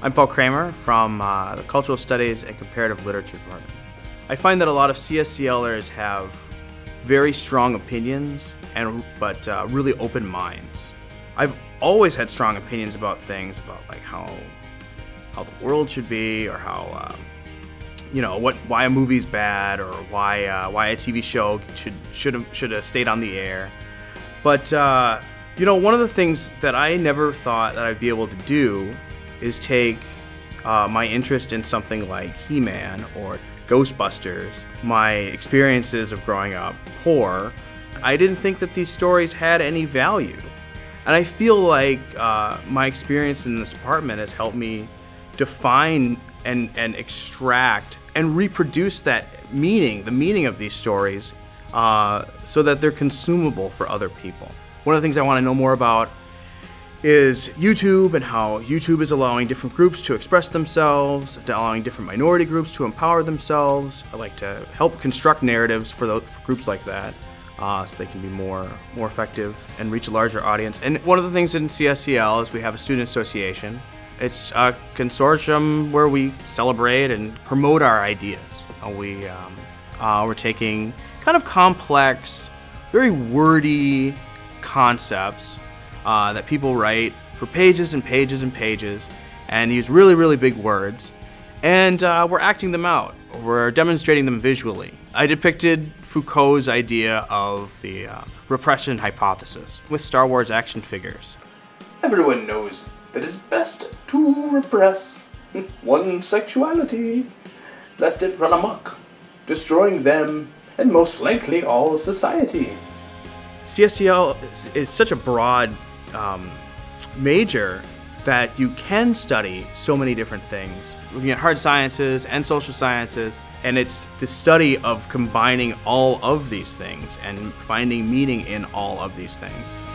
I'm Paul Kramer from the Cultural Studies and Comparative Literature Department. I find that a lot of CSCLers have very strong opinions but really open minds. I've always had strong opinions about things, about like how the world should be, or how why a movie's bad, or why a TV show should have stayed on the air. But one of the things that I never thought that I'd be able to do is take my interest in something like He-Man or Ghostbusters, my experiences of growing up poor. I didn't think that these stories had any value. And I feel like my experience in this department has helped me define and extract and reproduce that meaning, the meaning of these stories, so that they're consumable for other people. One of the things I want to know more about is YouTube, and how YouTube is allowing different groups to express themselves, allowing different minority groups to empower themselves. I like to help construct narratives for groups like that, so they can be more effective and reach a larger audience. And one of the things in CSCL is we have a student association. It's a consortium where we celebrate and promote our ideas. We're taking kind of complex, very wordy concepts that people write for pages and pages and pages, and use really, really big words, and we're acting them out. We're demonstrating them visually. I depicted Foucault's idea of the repression hypothesis with Star Wars action figures. Everyone knows that it's best to repress one's sexuality, lest it run amok, destroying them and most likely all society. CSCL is such a broad major that you can study so many different things, looking at hard sciences and social sciences, and it's the study of combining all of these things and finding meaning in all of these things.